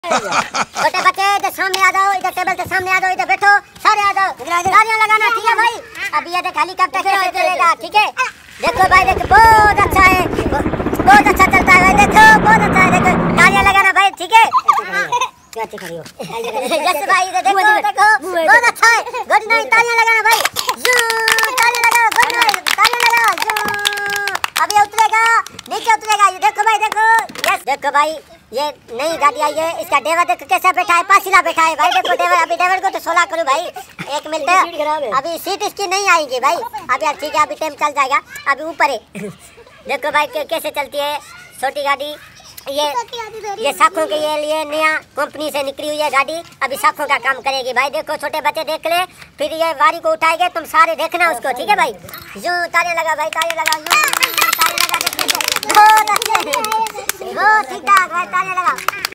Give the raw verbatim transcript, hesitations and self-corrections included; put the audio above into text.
छोटे बच्चे इधर सामने आ जाओ, इधर टेबल के सामने आ जाओ, इधर बैठो, सारे आ जाओ, तालियां लगाना, ठीक है भाई। अब ये देख हेलीकॉप्टर कैसे चलेगा, ठीक है। देखो भाई, देखो बहुत अच्छा है, बहुत अच्छा चलता है भाई, देखो बहुत अच्छा है, देखो तालियां लगाना भाई, ठीक है। क्या अच्छी खड़ी हो यस भाई, देखो देखो बहुत अच्छा है, गुड नाइट, तालियां लगाना भाई, तालियां लगाओ, गुड नाइट, तालियां लगाओ। अब ये उतरेगा, नीचे उतरेगा, ये देखो भाई, देखो यस, देखो भाई ये नई गाड़ी आई है, इसका ड्राइवर देखो कैसा बैठा है, पासिला बैठा है भाई, देखो ड्राइवर, अभी ड्राइवर को तो सोलह करूँ भाई, एक मिनट, अभी सीट इसकी नहीं आएगी भाई, अब यार ठीक है, अभी टाइम चल जाएगा, अभी ऊपर है। देखो भाई कैसे चलती है छोटी गाड़ी, ये ये साखों के ये लिए नया कंपनी से निकली हुई है गाड़ी, अभी साखों का काम करेगी भाई। देखो छोटे बच्चे देख ले, फिर ये वारी को उठाएंगे, तुम सारे देखना उसको, ठीक है भाई। जो ताले लगा भाई, ताले लगा, ताले लगा, बहुत अच्छे, बहुत ठीक ठाक भाई, ताले लगा।